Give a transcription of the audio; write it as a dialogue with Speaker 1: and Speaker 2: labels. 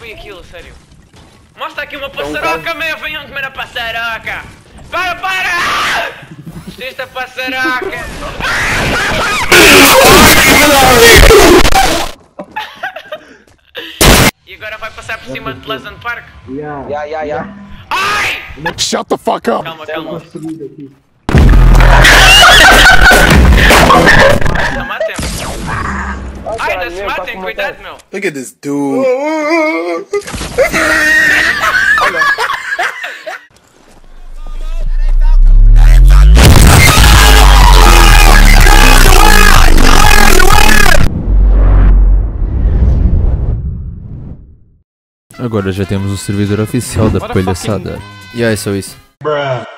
Speaker 1: foi aquilo, sério? Mostra aqui uma passaroca, meu! Venham comer a passaroca! Para! Esta passaroca! E agora vai passar por cima de Pleasant Park?
Speaker 2: Yeah.
Speaker 1: Ai!
Speaker 3: Shut the fuck up!
Speaker 1: Calma. Não matem. Ai, ainda se matem, cuidado, meu.
Speaker 3: Look at this dude.
Speaker 4: Agora já temos o servidor oficial da palhaçada. E é só isso.